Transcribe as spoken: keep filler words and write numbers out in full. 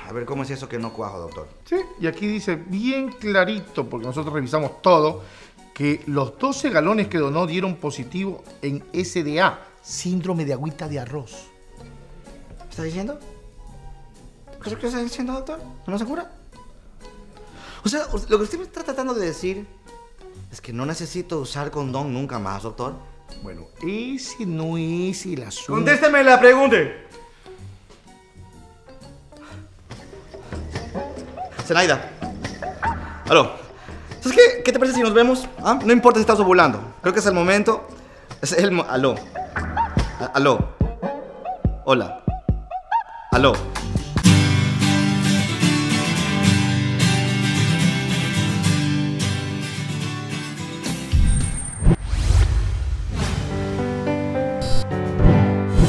A ver, ¿cómo es eso que no cuajo, doctor? Sí, y aquí dice bien clarito, porque nosotros revisamos todo, que los doce galones que donó dieron positivo en S D A, síndrome de agüita de arroz. ¿Me está diciendo? ¿Qué es lo que está diciendo, doctor? ¿No se cura? O sea, lo que usted me está tratando de decir es que no necesito usar condón nunca más, doctor. Bueno, ese no es el asunto. ¡Contésteme la pregunta! Zenaida. Aló. ¿Sabes qué? ¿Qué te parece si nos vemos? ¿Ah? No importa si estás ovulando. Creo que es el momento. Es el mo- Aló. A- Aló. Hola. Aló.